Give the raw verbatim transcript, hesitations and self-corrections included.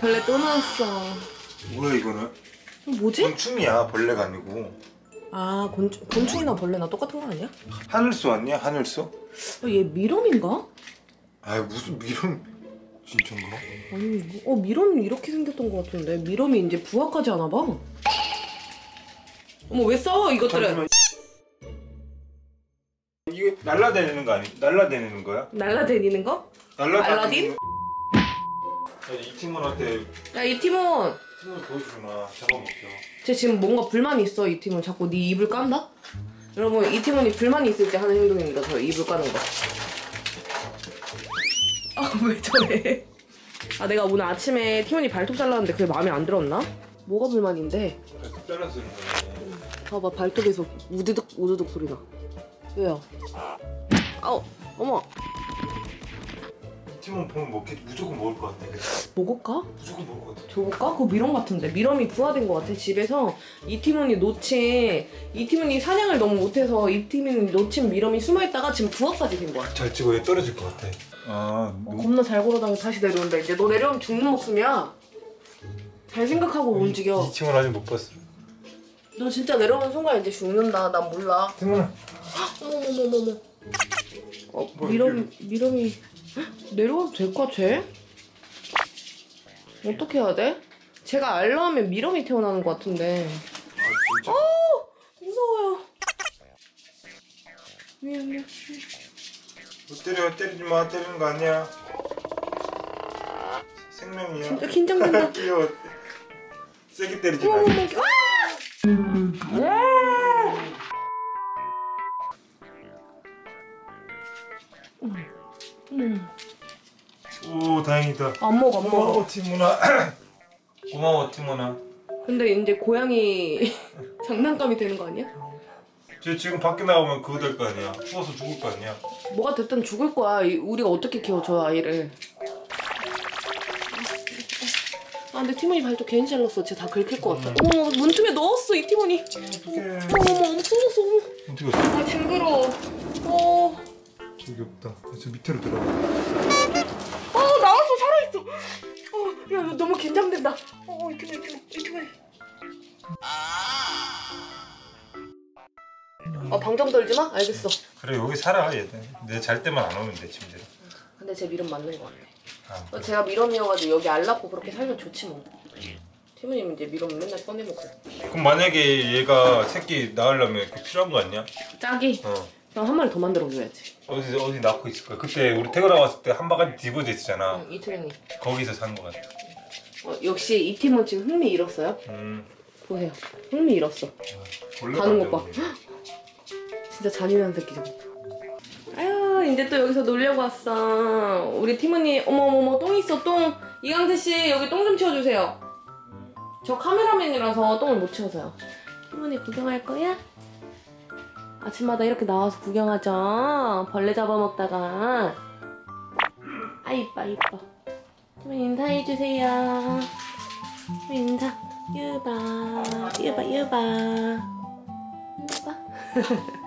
벌레 또 나왔어. 뭐야 이거는? 뭐지? 곤충이야, 벌레가 아니고. 아, 곤충, 곤충이나 벌레나 똑같은 거 아니야? 하늘소 아니야? 하늘소? 어, 얘 미럼인가? 아 무슨 미럼 진짜인가? 아니, 어 미럼 이렇게 생겼던 것 같은데 미럼이 이제 부화까지 하나 봐. 어머 왜 싸워 이것들은? 잠시만. 이게 날라다니는 거 아니? 날라다니는 거야? 날라다니는 거? 알라딘? 이 팀원한테 야 이 팀원. 팀원 보여주나 잡아먹혀. 쟤 지금 뭔가 불만이 있어. 이 팀원 자꾸 네 입을 깐다? 여러분 이 팀원이 불만이 있을 때 하는 행동입니다. 저 입을 까는 거. 아 왜 저래? 아 내가 오늘 아침에 팀원이 발톱 잘랐는데 그게 마음에 안 들었나? 뭐가 불만인데? 발톱 잘라서 그런 거네. 봐봐 발톱에서 우드득 우드득 소리 나. 왜요? 아우 어머. 팀원 보면 먹겠 무조건 먹을 것 같아. 그치? 먹을까? 무조건 먹을 것 같아. 줘볼까? 그거 미럼 같은데 미럼이 부화된 것 같아. 집에서 이 팀원이 놓친 이 팀원이 사냥을 너무 못해서 이 팀원이 놓친 미럼이 숨어있다가 지금 부화까지 된 거야. 잘 찍어야 떨어질 것 같아. 아 어, 겁나 잘 걸어다녀 다시 내려온다. 이제 너 내려오면 죽는 목숨이야. 잘 생각하고 움직여. 이 팀원 아직 못 봤어. 너 진짜 내려오는 순간 이제 죽는다. 난 몰라. 팀원아. 어머머머머머. 어, 뭐, 미럼 미럼이 내려와도 될까 쟤? 어떻게 해야 돼? 제가 알라하면 미럼이 태어나는 것 같은데. 아 진짜? 어 무서워요. 미안 미안. 못 때려. 때리지 마. 때리는 거 아니야. 생명이야. 진짜 긴장된다. 귀여워. 세게 때리지 마. 어머 아! 음. 오 다행이다. 안 먹어 안 먹어. 고마워 티모나. 고마워 티모나. 근데 이제 고양이 장난감이 되는 거 아니야? 쟤 지금 밖에 나오면 그거 될 거 아니야. 추워서 죽을 거 아니야. 뭐가 됐든 죽을 거야. 이- 우리가 어떻게 키워 저 아이를. 아 근데 티몬이 발톱 괜히 잘랐어. 쟤 다 긁힐 것 같아. 어머 문틈에 넣었어 이 티몬이. 어떡해. 어머 어머 없어졌어. 어머. 어떻게 왔어? 아 징그러워. 어. 저기 없다. 저 밑으로 들어가. 어 나왔어 살아있어. 어, 야 너 너무 긴장된다. 어 이 티몬 이 티몬 이 티몬. 어 방정 떨지 마? 알겠어. 그래 여기 살아 얘들. 내 잘 때만 안 오면 돼 침대로. 근데 제 미럼 맞는 거 같아. 아, 어, 제가 미럼이어가지고 여기 알낳고 그렇게 살면 좋지 뭐. 티모님 이제 미럼 맨날 꺼내먹고. 그럼 만약에 얘가 새끼 낳으려면 이렇게 필요한 거 아니야? 짝이? 어. 그럼 한 마리 더 만들어줘야지. 어디 어디 낳고 있을 거야. 그때 우리 태어나 왔을 때 한 바가지 뒤집어져 있었잖아. 응, 이틀이. 거기서 산 거 같아. 어, 역시 이 팀은 지금 흥미 잃었어요. 음. 보세요. 흥미 잃었어. 가는 것 봐. 진짜 잔인한 새끼죠. 아유 이제 또 여기서 놀려고 왔어. 우리 티모니 어머어머 똥 있어 똥. 이강태씨 여기 똥 좀 치워주세요. 저 카메라맨이라서 똥을 못 치워서요. 티모니 구경할 거야? 아침마다 이렇게 나와서 구경하죠. 벌레 잡아먹다가. 아 이뻐 이뻐. 티모니 인사해주세요. 인사. 유바 유바 유바 유바